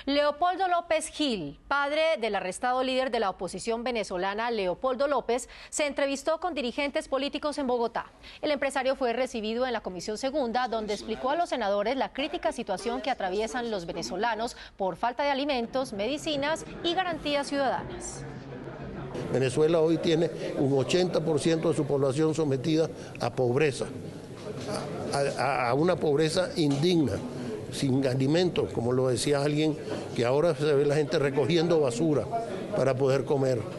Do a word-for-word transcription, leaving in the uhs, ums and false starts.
Leopoldo López Gil, padre del arrestado líder de la oposición venezolana Leopoldo López, se entrevistó con dirigentes políticos en Bogotá. El empresario fue recibido en la Comisión Segunda, donde explicó a los senadores la crítica situación que atraviesan los venezolanos por falta de alimentos, medicinas y garantías ciudadanas. Venezuela hoy tiene un ochenta por ciento de su población sometida a pobreza, a, a, a una pobreza indigna, sin alimentos, como lo decía alguien, que ahora se ve la gente recogiendo basura para poder comer.